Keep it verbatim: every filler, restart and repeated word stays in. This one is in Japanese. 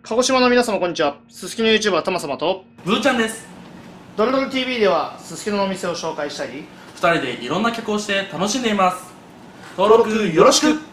鹿児島の皆様こんにちは。すすきの YouTuber たまさまとブーちゃんです。 ドルドル ティーブイ ではすすきののお店を紹介したり、 ふたりでいろんな曲をして楽しんでいます。登録よろしく。